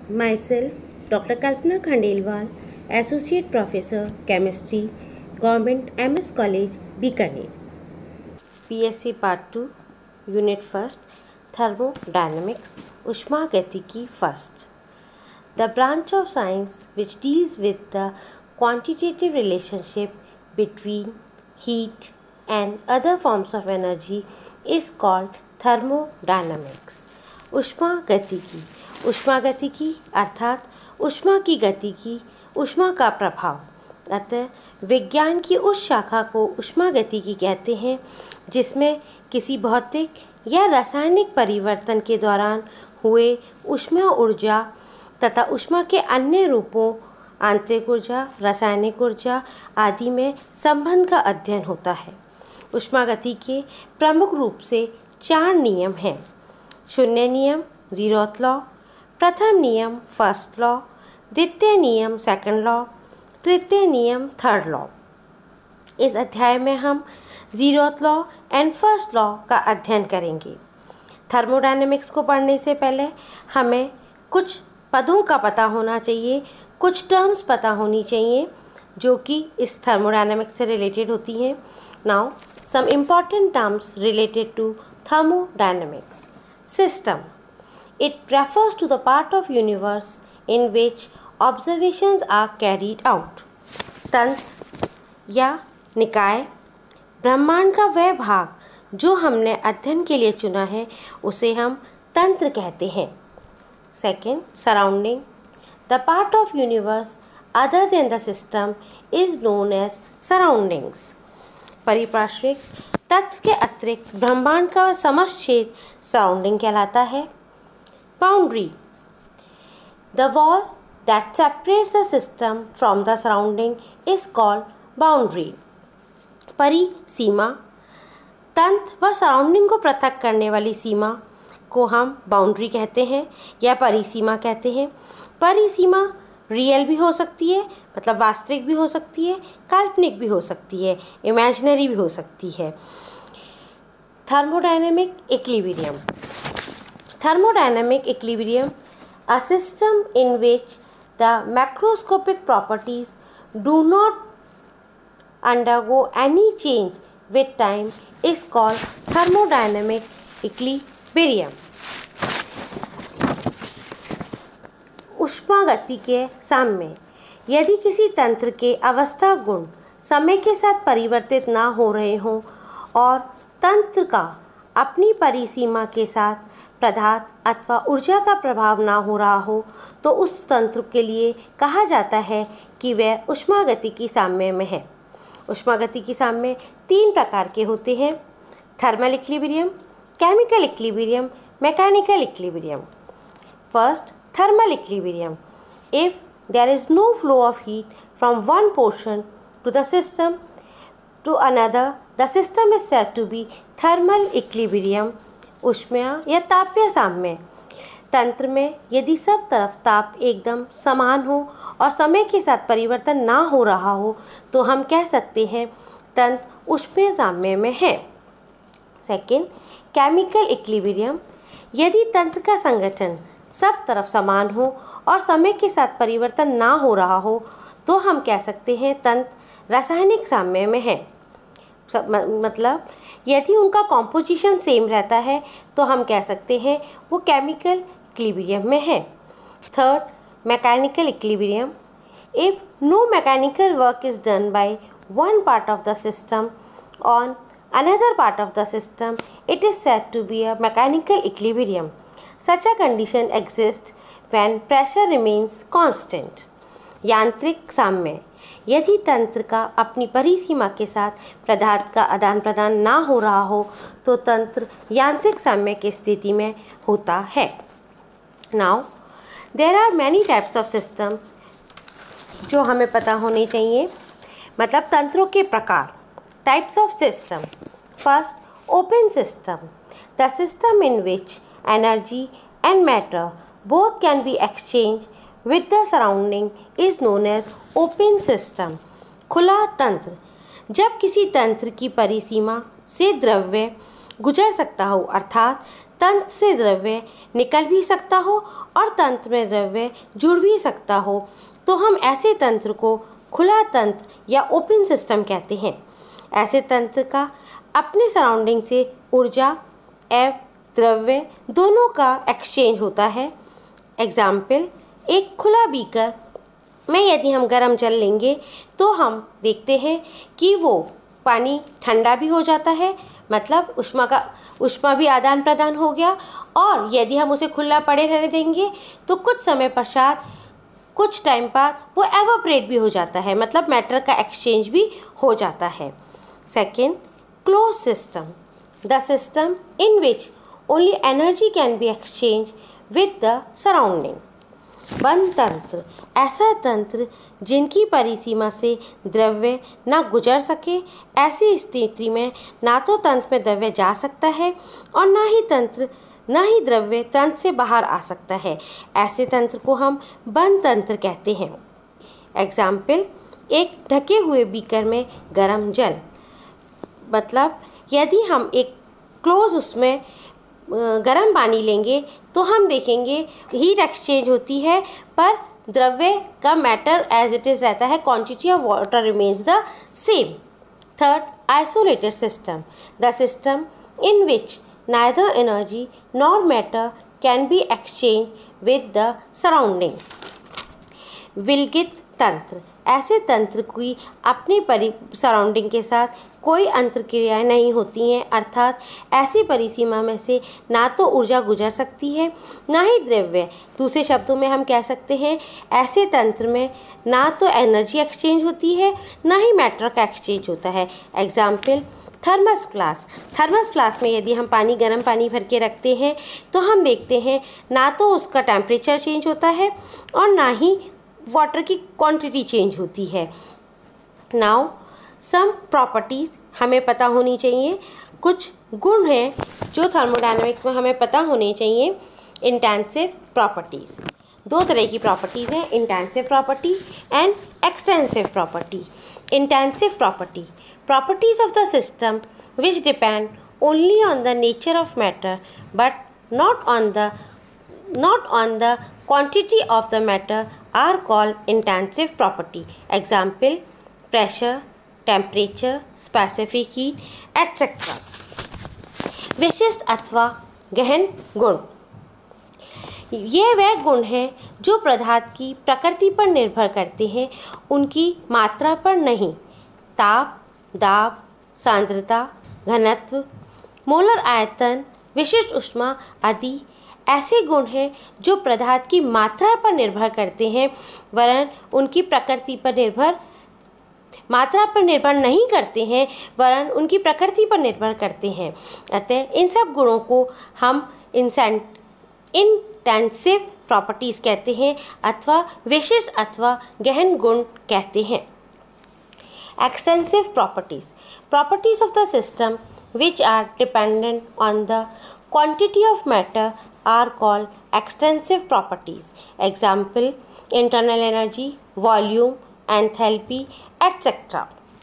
Myself, Dr. Kalpana Khandelwal, Associate Professor, Chemistry, Government MS College, Bikaner. PSC Part 2, Unit 1st, Thermodynamics, Ushmagatiकी First. The branch of science which deals with the quantitative relationship between heat and other forms of energy is called thermodynamics. उष्मागतिकी, उष्मागतिकी अर्थात उष्मा की गतिकी, उष्मा का प्रभाव। अतः विज्ञान की उस शाखा को उष्मागतिकी कहते हैं जिसमें किसी भौतिक या रासायनिक परिवर्तन के दौरान हुए उष्मा ऊर्जा तथा उष्मा के अन्य रूपों आंतरिक ऊर्जा, रासायनिक ऊर्जा आदि में संबंध का अध्ययन होता है। उष्मागति के प्रमुख रूप से 4 नियम हैं: शून्य नियम, ज़ीरोथ लॉ, प्रथम नियम, फर्स्ट लॉ, द्वितीय नियम, सेकंड लॉ, तृतीय नियम, थर्ड लॉ। इस अध्याय में हम zeroth law and first law का अध्ययन करेंगे। थर्मोडायनेमिक्स को पढ़ने से पहले हमें कुछ पदों का पता होना चाहिए, कुछ टर्म्स पता होनी चाहिए जो कि इस थर्मोडायनेमिक्स से रिलेटेड होती हैं। Now some important terms related to thermodynamics. System. It refers to the part of universe in which observations are carried out. तंत्र या निकाय, ब्रह्मांड का वह भाग जो हमने अध्ययन के लिए चुना है उसे हम तंत्र कहते हैं। Second, surrounding. The part of universe other than the system is known as surroundings. परिपार्श्विक, तत्व के अतिरिक्त ब्रह्मांड का समस्त क्षेत्र सराउंडिंग कहलाता है। Boundary. The wall that separates the system from the surrounding is called boundary. परिसीमा, तंत्र व सराउंडिंग को पृथक करने वाली सीमा को हम बाउंड्री कहते हैं या परिसीमा कहते हैं। परिसीमा रियल भी हो सकती है, मतलब वास्तविक भी हो सकती है, काल्पनिक भी हो सकती है, इमेजिनरी भी हो सकती है। Thermodynamic equilibrium. Thermodynamic equilibrium, a system in which the macroscopic properties do not undergo any change with time, is called thermodynamic equilibrium. उष्मागति के साम्य. यदि किसी तंत्र के अवस्था गुण समय के साथ परिवर्तित ना हो रहे हों और तंत्र का अपनी परिसीमा के साथ पदार्थ अथवा ऊर्जा का प्रभाव ना हो रहा हो तो उस तंत्र के लिए कहा जाता है कि वह उष्मागतिकी साम्य में है। उष्मागतिकी साम्य 3 प्रकार के होते हैं: thermal equilibrium, chemical equilibrium, mechanical equilibrium. First, thermal equilibrium. If there is no flow of heat from one portion to the system to another, the system is said to be thermal equilibrium. उष्मीय या तापीय साम्य. तंत्र में यदि सब तरफ ताप एकदम समान हो और समय के साथ परिवर्तन ना हो रहा हो तो हम कह सकते हैं तंत्र उष्मीय साम्य में है. Second, chemical equilibrium. यदि तंत्र का संगठन सब तरफ समान हो और समय के साथ परिवर्तन ना हो रहा हो तो हम कह सकते हैं तंत्र रासायनिक साम्य में है. मतलब यदि उनका कॉम्पोजिशन सेम रहता है तो हम कह सकते हैं वो केमिकल इक्विलिब्रियम में है. Third, mechanical equilibrium. If no mechanical work is done by one part of the system on another part of the system, it is said to be a mechanical equilibrium. Such a condition exists when pressure remains constant. यांत्रिक साम्य. यदि तंत्र का अपनी परिसीमा के साथ पदार्थ का आदान प्रदान ना हो रहा हो तो तंत्र यांत्रिक साम्य की स्थिति में होता है. Now, there are many types of system जो हमें पता होने चाहिए, मतलब तंत्रों के प्रकार. Types of system. First, open system. The system in which energy and matter both can be exchanged with the surrounding is known as open system. खुला तंत्र. जब किसी तंत्र की परिसीमा से द्रव्य गुजर सकता हो अर्थात तंत्र से द्रव्य निकल भी सकता हो और तंत्र में द्रव्य जुड़ भी सकता हो, तो हम ऐसे तंत्र को खुला तंत्र या ओपन सिस्टम कहते हैं। ऐसे तंत्र का अपने सराउंडिंग से ऊर्जा एवं द्रव्य दोनों का एक्सचेंज होता है। एग्जाम्पल, एक खुला बीकर में यदि हम गर्म जल लेंगे तो हम देखते हैं कि वो पानी ठंडा भी हो जाता है, मतलब ऊष्मा भी आदान प्रदान हो गया। और यदि हम उसे खुला पड़े रहने देंगे तो कुछ समय पश्चात, कुछ टाइम बाद वो एवोपरेट भी हो जाता है, मतलब मैटर का एक्सचेंज भी हो जाता है। Second, close system, the system in which only energy can be exchange with the surrounding. बंद तंत्र, ऐसा तंत्र जिनकी परिसीमा से द्रव्य न गुजर सके। ऐसी स्थिति में ना तो तंत्र में द्रव्य जा सकता है और ना ही द्रव्य तंत्र से बाहर आ सकता है। ऐसे तंत्र को हम बंद तंत्र कहते हैं। एग्जाम्पल, एक ढके हुए बीकर में गर्म जल, मतलब यदि हम एक क्लोज उसमें गर्म पानी लेंगे तो हम देखेंगे हीट एक्सचेंज होती है, पर द्रव्य का मैटर एज इट इज़ रहता है, quantity of water remains the same. Third, isolated system, the system in which neither energy nor matter can be exchange with the surrounding. विलगित तंत्र, ऐसे तंत्र की अपनी सराउंडिंग के साथ कोई अंतर्क्रियाएँ नहीं होती हैं, अर्थात ऐसी परिसीमा में से ना तो ऊर्जा गुजर सकती है ना ही द्रव्य। दूसरे शब्दों में हम कह सकते हैं ऐसे तंत्र में ना तो एनर्जी एक्सचेंज होती है ना ही मैटर का एक्सचेंज होता है। Example, thermos flask, thermos flask में यदि हम गर्म पानी भर के रखते हैं तो हम देखते हैं ना तो उसका टेम्परेचर चेंज होता है और ना ही वाटर की क्वांटिटी चेंज होती है। नाउ सम प्रॉपर्टीज़ हमें पता होनी चाहिए, कुछ गुण हैं जो थर्मोडायनामिक्स में हमें पता होने चाहिए। इंटेंसिव प्रॉपर्टीज़, दो तरह की प्रॉपर्टीज़ हैं, intensive property and extensive property. Intensive property, properties of the system which depend only on the nature of matter but not on the quantity of the matter are called intensive property. Example, pressure, temperature, specific heat, etc. विशिष्ट अथवा गहन गुण, ये वह गुण हैं जो पदार्थ की प्रकृति पर निर्भर करते हैं, उनकी मात्रा पर नहीं। ताप, दाब, सांद्रता, घनत्व, मोलर आयतन, विशिष्ट ऊष्मा आदि ऐसे गुण हैं जो पदार्थ की मात्रा पर निर्भर करते हैं, वरन उनकी प्रकृति पर नहीं करते हैं, वरन उनकी प्रकृति पर निर्भर करते हैं। अतः इन सब गुणों को हम इंटेंसिव प्रॉपर्टीज़ कहते हैं अथवा विशिष्ट अथवा गहन गुण कहते हैं। Extensive properties, properties of the system which are dependent on the quantity of matter are called extensive properties. Example, internal energy, volume, enthalpy, etc.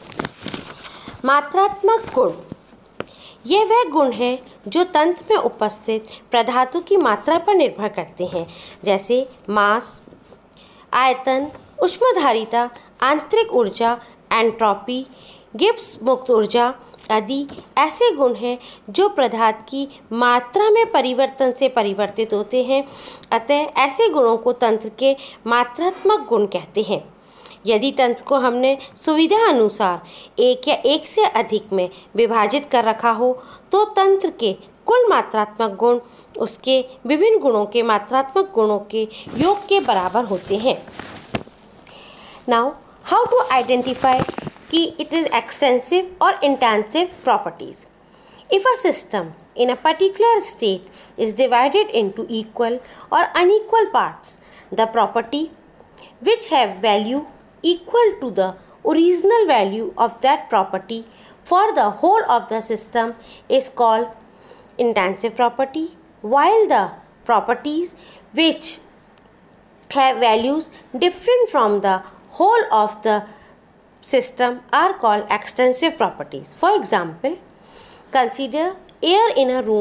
मात्रात्मक गुण, ये वह गुण हैं जो तंत्र में उपस्थित पदार्थों की मात्रा पर निर्भर करते हैं, जैसे मास, आयतन, ऊष्मधारिता, आंतरिक ऊर्जा, एंट्रोपी, गिब्स मुक्त ऊर्जा आदि ऐसे गुण हैं जो पदार्थ की मात्रा में परिवर्तन से परिवर्तित होते हैं। अतः ऐसे गुणों को तंत्र के मात्रात्मक गुण कहते हैं। यदि तंत्र को हमने सुविधा अनुसार एक या एक से अधिक में विभाजित कर रखा हो तो तंत्र के कुल मात्रात्मक गुण उसके विभिन्न गुणों के मात्रात्मक गुणों के योग के बराबर होते हैं। नाउ हाउ टू आइडेंटिफाई कि it is extensive or intensive properties. If a system in a particular state is divided into equal or unequal parts, the property which have value equal to the original value of that property for the whole of the system is called intensive property, while the properties which have values different from the whole of the system are called extensive properties. For example, consider air in a room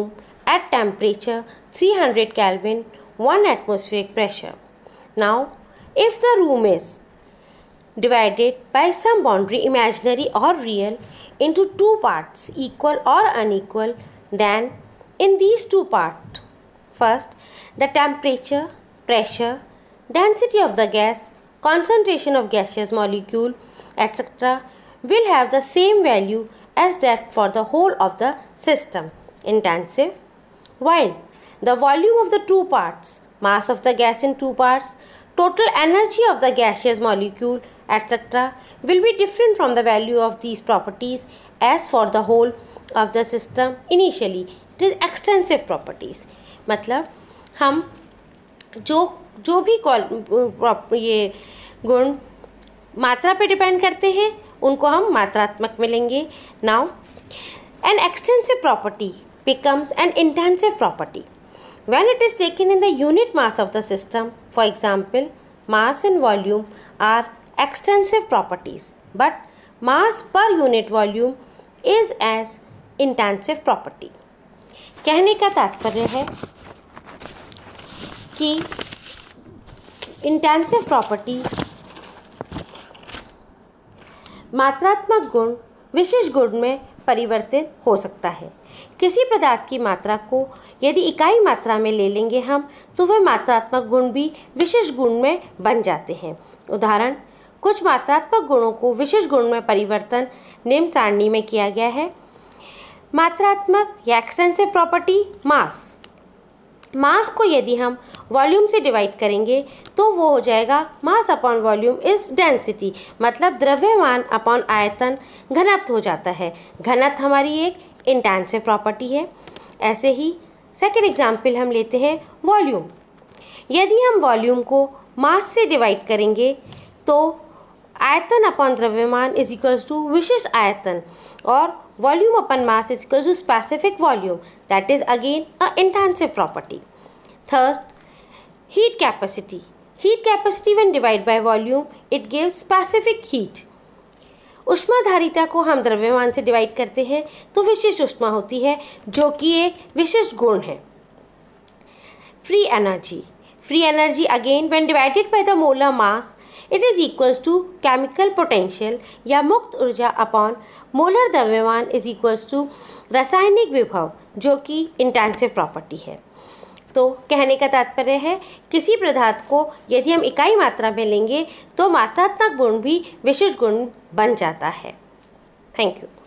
at temperature 300 Kelvin, 1 atmospheric pressure. Now, if the room is divided by some boundary, imaginary or real, into two parts, equal or unequal, then in these two parts, first, the temperature, pressure, density of the gas, concentration of gaseous molecule, etc. will have the same value as that for the whole of the system, intensive, while the volume of the two parts, mass of the gas in two parts, total energy of the gaseous molecule, etc. will be different from the value of these properties as for the whole of the system initially. It is extensive properties. मतलब हम जो भी ये गुण मात्रा पे depend करते हैं उनको हम मात्रात्मक में लेंगे. Now, an extensive property becomes an intensive property when it is taken in the unit mass of the system. For example, mass and volume are extensive properties, but mass per unit volume is as intensive property. कहने का तात्पर्य है कि intensive property मात्रात्मक गुण विशेष गुण में परिवर्तित हो सकता है. किसी पदार्थ की मात्रा को यदि इकाई मात्रा में ले लेंगे हम तो वह मात्रात्मक गुण भी विशेष गुण में बन जाते हैं. उदाहरण, कुछ मात्रात्मक गुणों को विशेष गुण में परिवर्तन निम्न सारणी में किया गया है. मात्रात्मक या एक्सटेंसिव प्रॉपर्टी मास. मास को यदि हम वॉल्यूम से डिवाइड करेंगे तो वो हो जाएगा mass upon volume is density, मतलब द्रव्यमान अपॉन आयतन घनत्व हो जाता है. घनत्व हमारी एक इंटेंसिव प्रॉपर्टी है. ऐसे ही सेकंड एग्जाम्पल हम लेते हैं वॉल्यूम. यदि हम वॉल्यूम को मास से डिवाइड करेंगे तो आयतन अपॉन द्रव्यमान इज इक्वल्स टू विशिष्ट आयतन और volume upon mass is equal to specific volume, that is again a intensive property. Third, heat capacity. Heat capacity when divided by volume it gives specific heat. ऊष्माधारिता को हम द्रव्यमान से divide करते हैं तो विशिष्ट ऊष्मा होती है जो कि एक विशिष्ट गुण है. Free energy. Free energy again when divided by the molar mass it is equals to chemical potential या मुक्त ऊर्जा अपॉन मोलर द्रव्यमान is equals to रासायनिक विभव जो कि इंटेंसिव प्रॉपर्टी है. तो कहने का तात्पर्य है किसी पदार्थ को यदि हम इकाई मात्रा में लेंगे तो मात्रात्मक गुण भी विशिष्ट गुण बन जाता है. Thank you.